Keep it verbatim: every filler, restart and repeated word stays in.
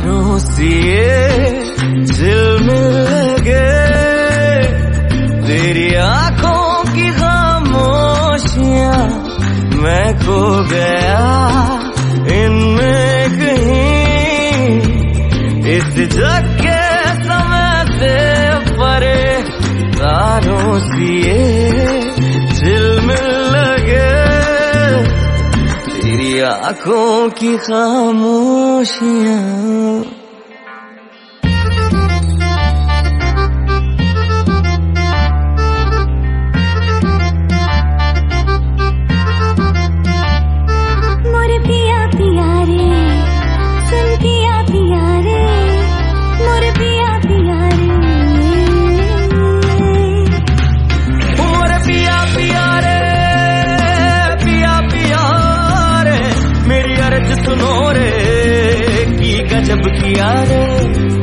तारों से झिलमिल लगे, तेरी आंखों की खामोशियां मैं खो गया इनमें कहीं। इस जग के समय से परे तारों से झिलमिल लगे, तेरी आंखों की खामोशियां। मोरे पिया पिया रे, सुन पिया पिया रे, मोरे पिया पिया रे, मोरे पिया पिया रे, पिया पिया रे, मेरी अर्ज सुनो रे, की गजब किया रे।